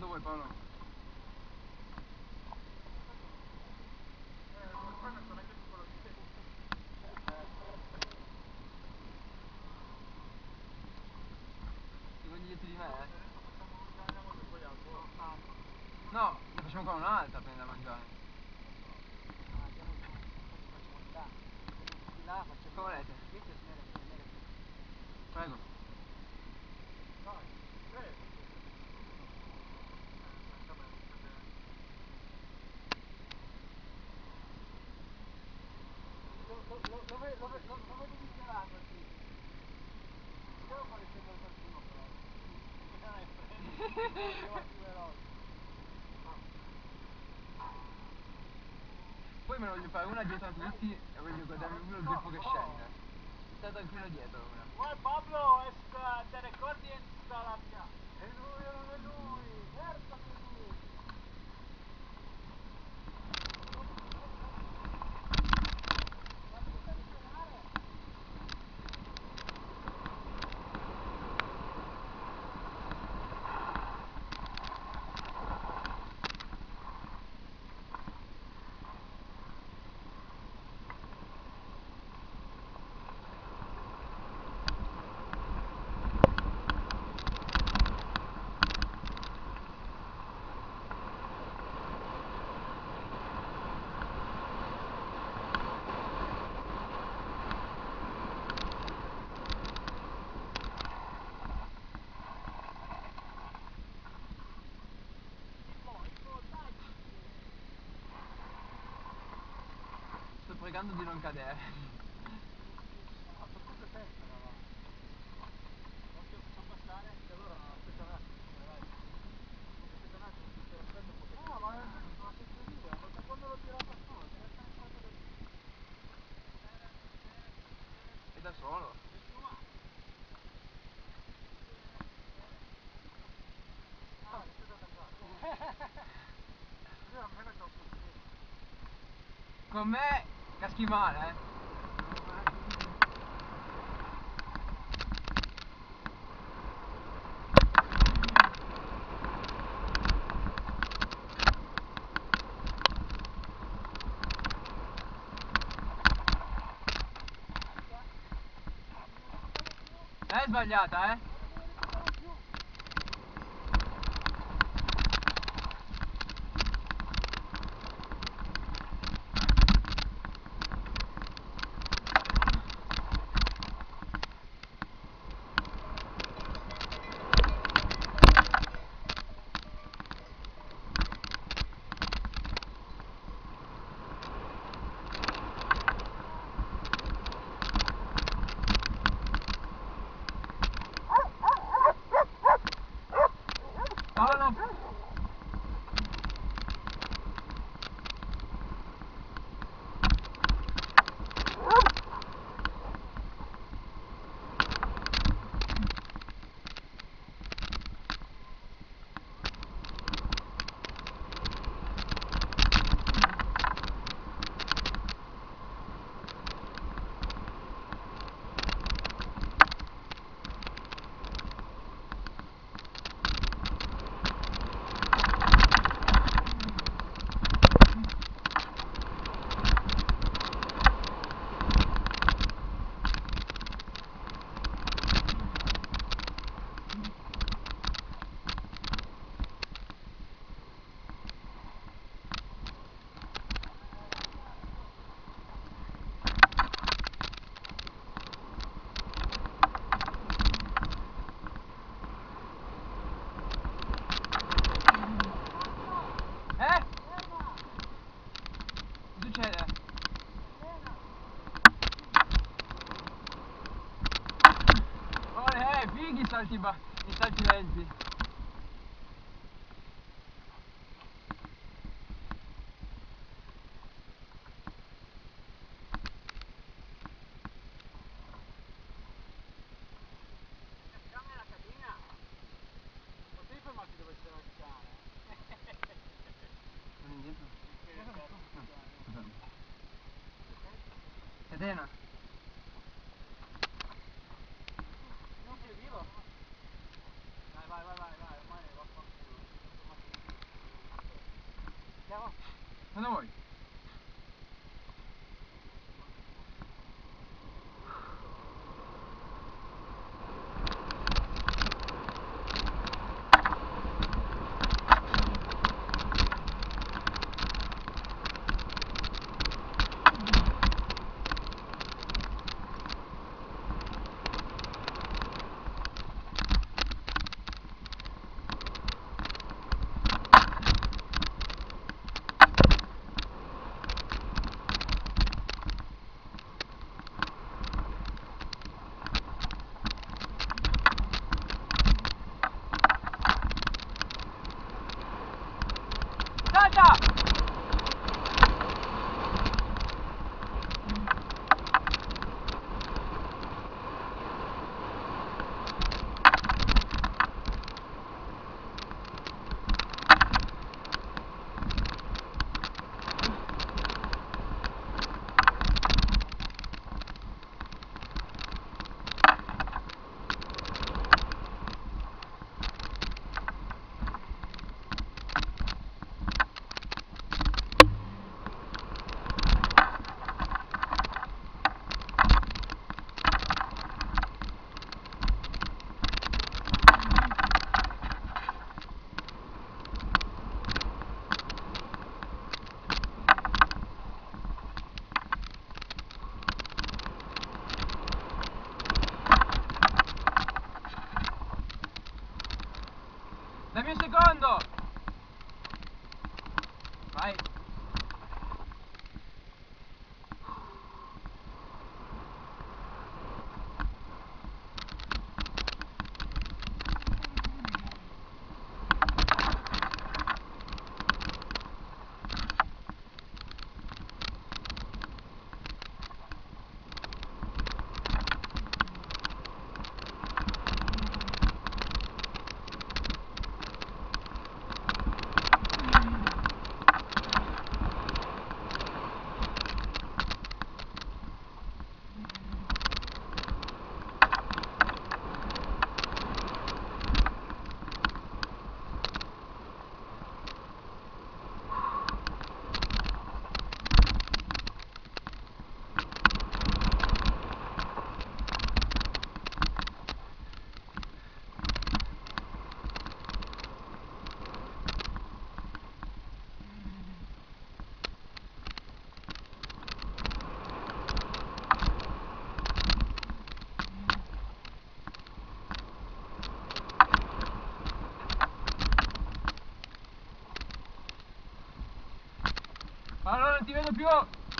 vuoi Paolo? Ti voglio dietro di me, No, ne facciamo qua un'altra prima da mangiare. Come volete? Prego. Lo vedo dichiarato qui. Devo fare sempre qualcuno però. Non è freddo. Poi me ne voglio fare una dietro a tutti e voglio guardarmi uno il gruppo che scende. Stai tranquillo dietro una. Guarda Pablo, te ricordi la mia? È lui, non è lui, certo che è lui. Sto pregando di non cadere. Ma per tutto sempre, no? Occhio, facciamo passare e allora aspetta un attimo, dai. Aspetta un attimo, ti aspetto un po'. No, ma non si via, perché quando l'ho tirata su, te ne stai fatto del... È da solo. Ah, mi stai andando. Io almeno c'ho un po'. Con me caschi male, È sbagliata, Paolo! Succede? Fighi i salti lenti. Cambia la cabina. Potevi fermarti dove c'era il cane. Non indietro? Catena. Non sei vivo? Dai, vai, ormai va a Cosa vuoi? Salta! Dammi un secondo! Vai! Allora non ti vedo più!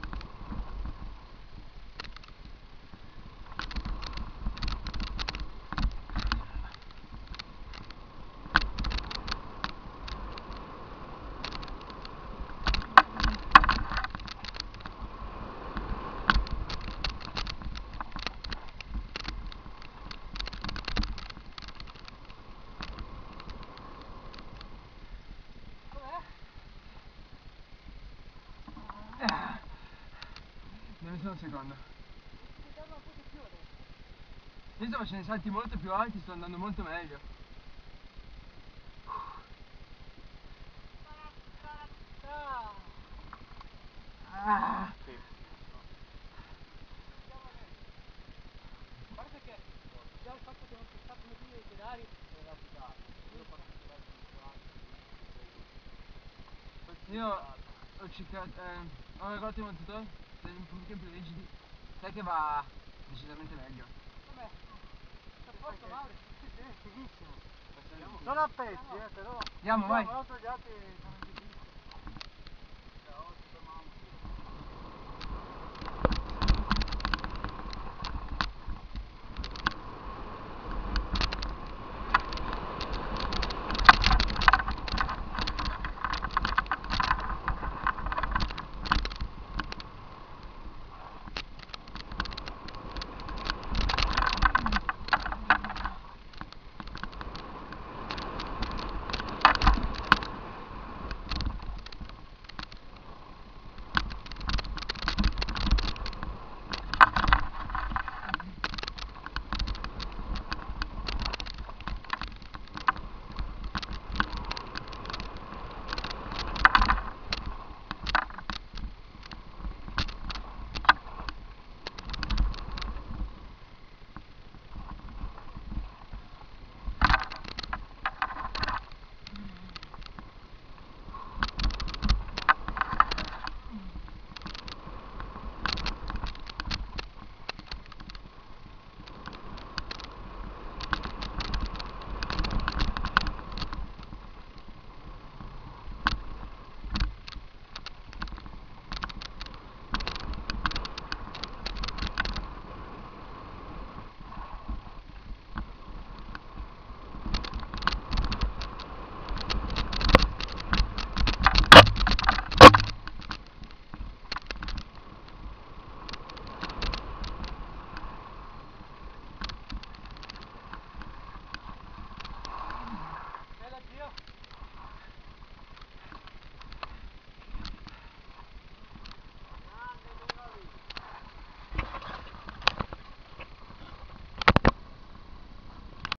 Dammi solo un secondo. Io sto facendo salti molto più alti, sto andando molto meglio. Ah. Sì. Guarda che già il fatto che non si stappino più i pedali è una figata. Io quando mi pedali Io ho cercato, ho regolato il motore, sei un pochino più rigidi, sai che va decisamente meglio. Vabbè, sta a posto Mauri? Sì, sì, fighissimo. Sono a pezzi, però Andiamo, vai. altri gli altri sono in